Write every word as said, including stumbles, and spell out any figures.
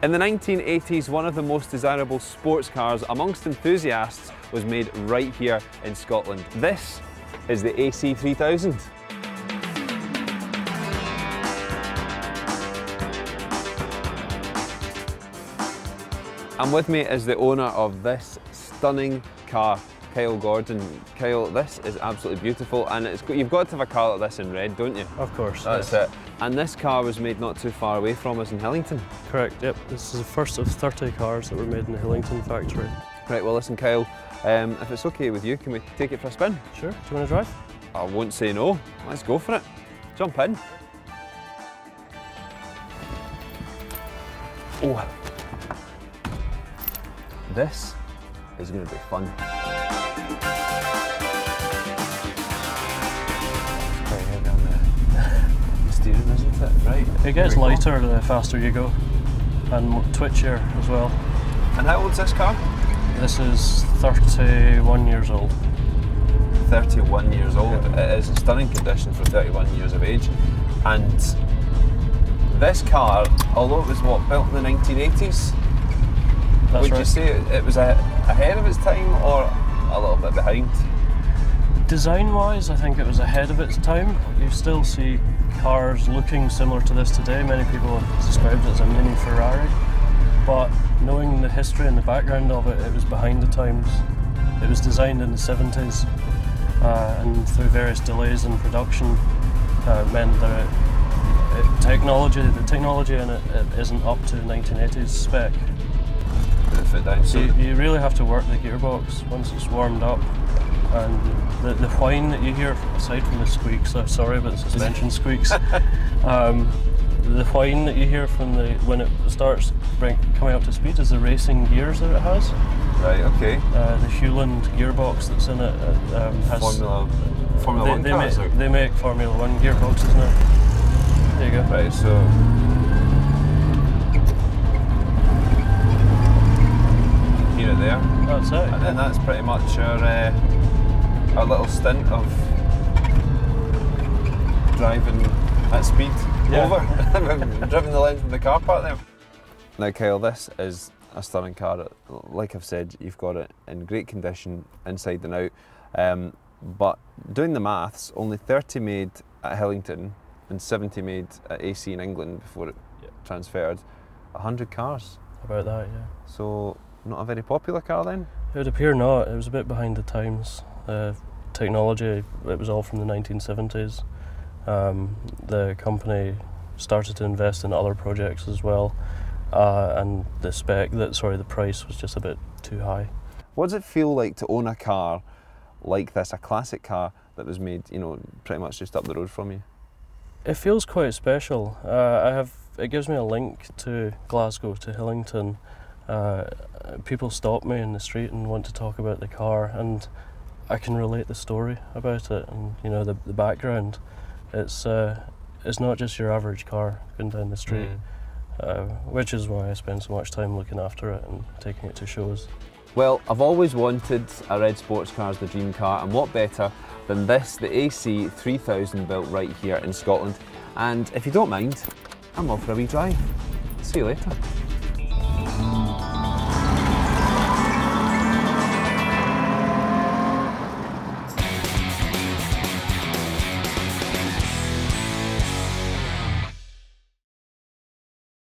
In the nineteen eighties, one of the most desirable sports cars amongst enthusiasts was made right here in Scotland. This is the A C three thousand. And with me is the owner of this stunning car, Kyle Gordon. Kyle, this is absolutely beautiful, and it's you've got to have a car like this in red, don't you? Of course. That's yes. it. And this car was made not too far away from us in Hillington. Correct, yep. This is the first of thirty cars that were made in the Hillington factory. Right, well listen Kyle, um, if it's okay with you, can we take it for a spin? Sure, do you want to drive? I won't say no. Let's go for it. Jump in. Oh. This is going to be fun. It's quite heavy on the steering, isn't it? Right. It gets lighter the faster you go, and more twitchier as well. And how old's this car? This is thirty-one years old. thirty-one years old. Yeah. It is in stunning condition for thirty-one years of age. And this car, although it was what, built in the nineteen eighties? That's Would right. you say it was a, ahead of its time or a little bit behind? Design-wise, I think it was ahead of its time. You still see cars looking similar to this today. Many people have described it as a mini Ferrari, but knowing the history and the background of it, it was behind the times. It was designed in the seventies, uh, and through various delays in production, uh, meant that it, it, technology, the technology in it, it isn't up to nineteen eighties spec. Fit down. So you, you really have to work the gearbox once it's warmed up, and the, the whine that you hear, aside from the squeaks, I'm sorry but the suspension squeaks, um, the whine that you hear from the when it starts bring, coming up to speed is the racing gears that it has. Right, okay. Uh, the Hewland gearbox that's in it uh, um, has Formula, Formula they, One they cars? Make, they make Formula One gearboxes now. There you go. Right, so hear it there. That's it. And then that's pretty much our, uh, our little stint of driving at speed Yeah. over. We've driven the length of the car park there. Now Kyle, this is a stunning car. Like I've said, you've got it in great condition inside and out. Um, but doing the maths, only thirty made at Hillington and seventy made at A C in England before it yeah. transferred. one hundred cars. About that, yeah. So not a very popular car then? It would appear not. It was a bit behind the times. Uh, technology, it was all from the nineteen seventies. Um, the company started to invest in other projects as well, uh, and the spec, that sorry, the price was just a bit too high. What does it feel like to own a car like this, a classic car that was made, you know, pretty much just up the road from you? It feels quite special. Uh, I have. It gives me a link to Glasgow, to Hillington. Uh, people stop me in the street and want to talk about the car, and I can relate the story about it, and you know the the background. It's uh, it's not just your average car going down the street, mm. uh, which is why I spend so much time looking after it and taking it to shows. Well, I've always wanted a red sports car as the dream car, and what better than this, the A C three thousand built right here in Scotland. And if you don't mind, I'm off for a wee drive. See you later.